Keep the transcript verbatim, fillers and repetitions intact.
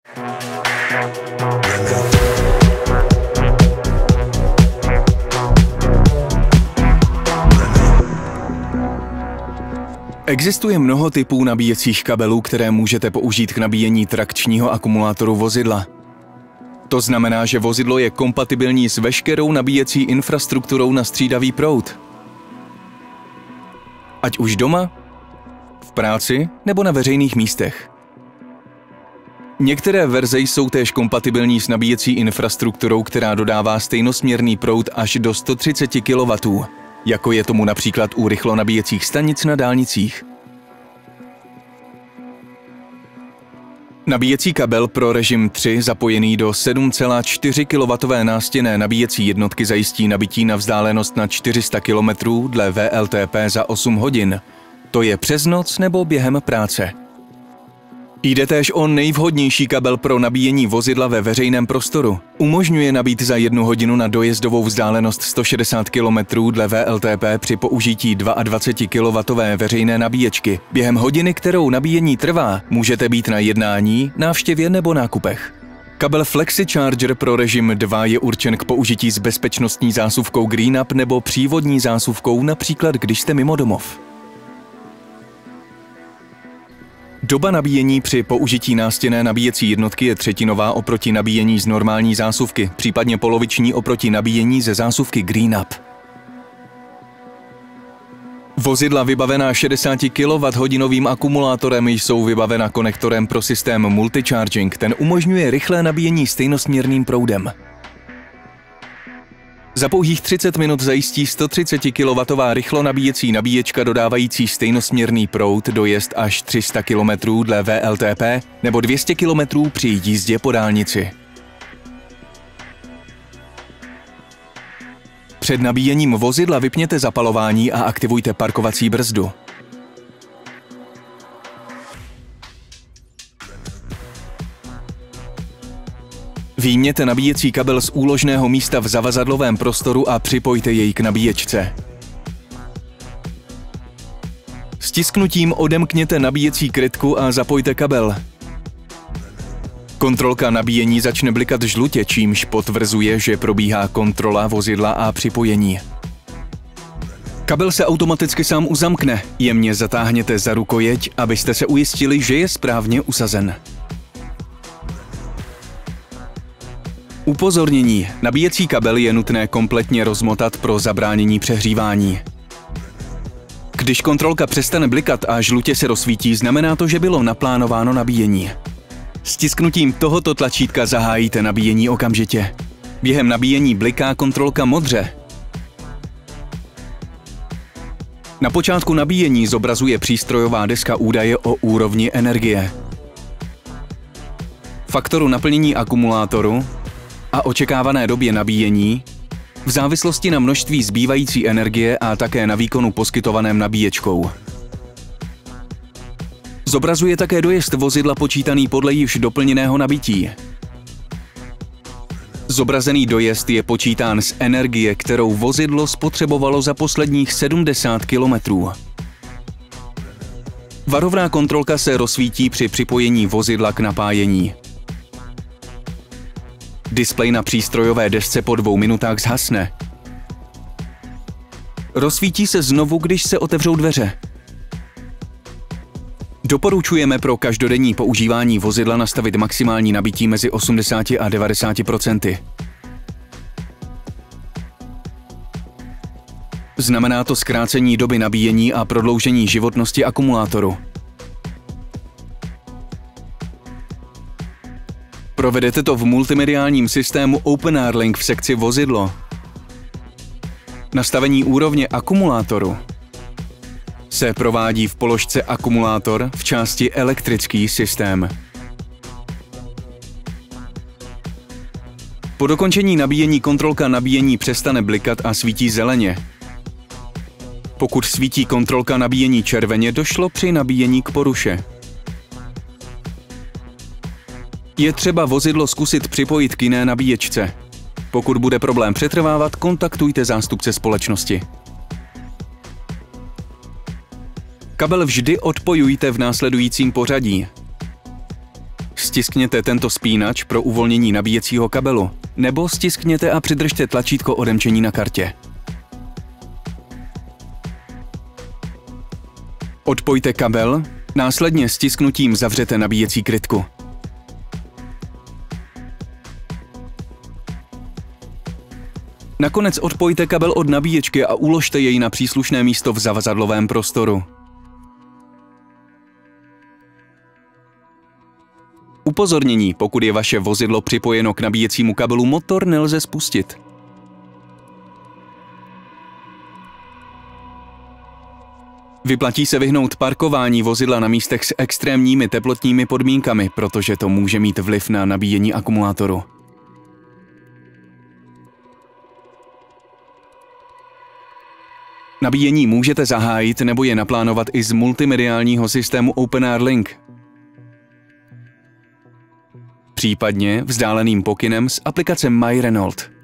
Existuje mnoho typů nabíjecích kabelů, které můžete použít k nabíjení trakčního akumulátoru vozidla. To znamená, že vozidlo je kompatibilní s veškerou nabíjecí infrastrukturou na střídavý proud. Ať už doma, v práci nebo na veřejných místech. Některé verze jsou též kompatibilní s nabíjecí infrastrukturou, která dodává stejnosměrný proud až do sto třicet kilowattů, jako je tomu například u rychlonabíjecích stanic na dálnicích. Nabíjecí kabel pro režim tři zapojený do sedm celá čtyři kilowattové nástěnné nabíjecí jednotky zajistí nabití na vzdálenost na čtyři sta kilometrů dle V L T P za osm hodin. To je přes noc nebo během práce. Jde též o nejvhodnější kabel pro nabíjení vozidla ve veřejném prostoru. Umožňuje nabít za jednu hodinu na dojezdovou vzdálenost sto šedesát kilometrů dle V L T P při použití dvacet dva kilowattové veřejné nabíječky. Během hodiny, kterou nabíjení trvá, můžete být na jednání, návštěvě nebo nákupech. Kabel FlexiCharger pro režim dva je určen k použití s bezpečnostní zásuvkou GreenUp nebo přívodní zásuvkou, například když jste mimo domov. Doba nabíjení při použití nástěnné nabíjecí jednotky je třetinová oproti nabíjení z normální zásuvky, případně poloviční oproti nabíjení ze zásuvky GreenUp. Vozidla vybavená šedesát kilowatthodinovým akumulátorem jsou vybavena konektorem pro systém multicharging, ten umožňuje rychlé nabíjení stejnosměrným proudem. Za pouhých třicet minut zajistí sto třicet kilowattová rychlonabíjecí nabíječka dodávající stejnosměrný proud dojezd až tři sta kilometrů dle V L T P nebo dvě stě kilometrů při jízdě po dálnici. Před nabíjením vozidla vypněte zapalování a aktivujte parkovací brzdu. Vyjměte nabíjecí kabel z úložného místa v zavazadlovém prostoru a připojte jej k nabíječce. Stisknutím odemkněte nabíjecí krytku a zapojte kabel. Kontrolka nabíjení začne blikat žlutě, čímž potvrzuje, že probíhá kontrola vozidla a připojení. Kabel se automaticky sám uzamkne. Jemně zatáhněte za rukojeť, abyste se ujistili, že je správně usazen. Upozornění. Nabíjecí kabel je nutné kompletně rozmotat pro zabránění přehřívání. Když kontrolka přestane blikat a žlutě se rozsvítí, znamená to, že bylo naplánováno nabíjení. Stisknutím tohoto tlačítka zahájíte nabíjení okamžitě. Během nabíjení bliká kontrolka modře. Na počátku nabíjení zobrazuje přístrojová deska údaje o úrovni energie, faktoru naplnění akumulátoru a očekávané době nabíjení, v závislosti na množství zbývající energie a také na výkonu poskytovaném nabíječkou. Zobrazuje také dojezd vozidla počítaný podle již doplněného nabití. Zobrazený dojezd je počítán z energie, kterou vozidlo spotřebovalo za posledních sedmdesát kilometrů. Varovná kontrolka se rozsvítí při připojení vozidla k napájení. Displej na přístrojové desce po dvou minutách zhasne. Rozsvítí se znovu, když se otevřou dveře. Doporučujeme pro každodenní používání vozidla nastavit maximální nabití mezi osmdesáti a devadesáti procenty. Znamená to zkrácení doby nabíjení a prodloužení životnosti akumulátoru. Provedete to v multimediálním systému OpenRLink v sekci vozidlo. Nastavení úrovně akumulátoru se provádí v položce akumulátor v části elektrický systém. Po dokončení nabíjení kontrolka nabíjení přestane blikat a svítí zeleně. Pokud svítí kontrolka nabíjení červeně, došlo při nabíjení k poruše. Je třeba vozidlo zkusit připojit k jiné nabíječce. Pokud bude problém přetrvávat, kontaktujte zástupce společnosti. Kabel vždy odpojujte v následujícím pořadí. stiskněte tento spínač pro uvolnění nabíjecího kabelu, nebo stiskněte a přidržte tlačítko odemčení na kartě. Odpojte kabel, následně stisknutím zavřete nabíjecí krytku. Nakonec odpojte kabel od nabíječky a uložte jej na příslušné místo v zavazadlovém prostoru. Upozornění: pokud je vaše vozidlo připojeno k nabíjecímu kabelu, motor nelze spustit. Vyplatí se vyhnout parkování vozidla na místech s extrémními teplotními podmínkami, protože to může mít vliv na nabíjení akumulátoru. Nabíjení můžete zahájit nebo je naplánovat i z multimediálního systému OpenAir Link, případně vzdáleným pokynem z aplikace My Renault.